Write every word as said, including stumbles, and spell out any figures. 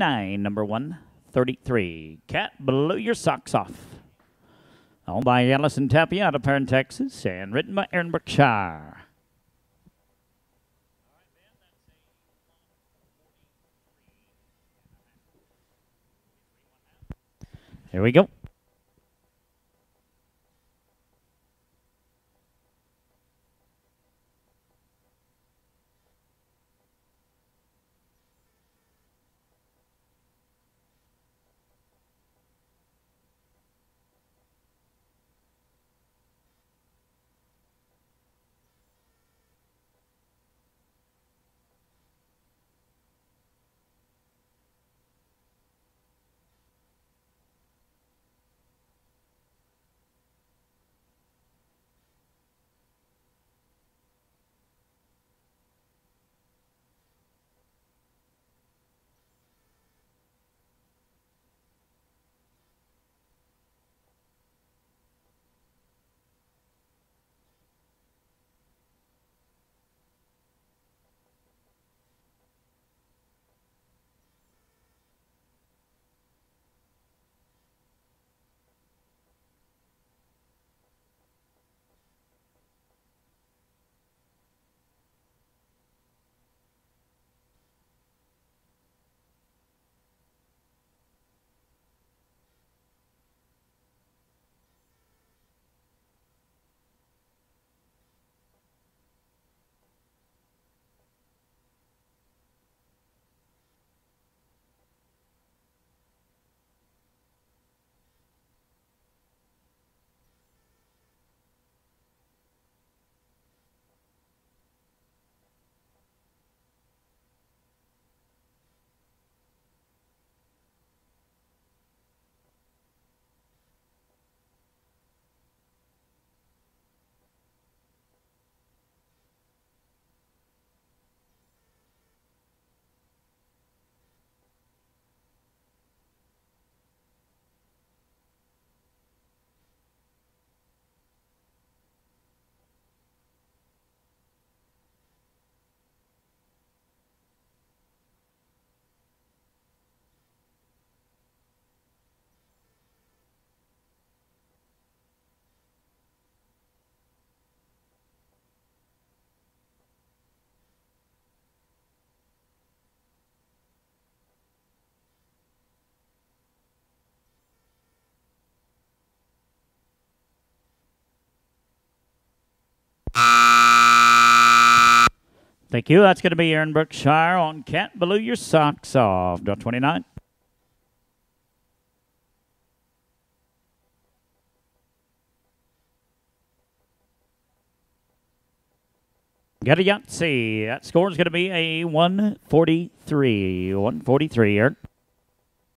twenty-nine, number one thirty-three. Cat, blow your socks off. Owned by Allison Tapia out of Perrin, Texas, and written by Aaron Berkshire. Here we go. Thank you. That's going to be Aaron Berkshire on Cat, Blow Your Socks Off. Draw twenty-nine. Got a Yahtzee. That score is going to be a one forty-three. one forty-three, Aaron.